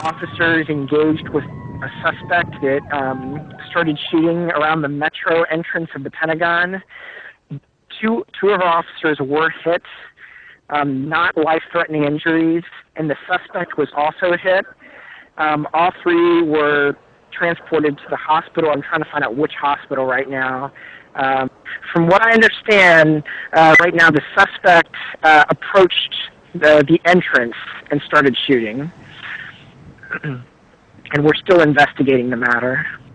officers engaged with a suspect that started shooting around the metro entrance of the Pentagon. Two of our officers were hit, not life-threatening injuries, and the suspect was also hit. All three were transported to the hospital. I'm trying to find out which hospital right now. From what I understand, right now the suspect approached the entrance and started shooting. And we're still investigating the matter.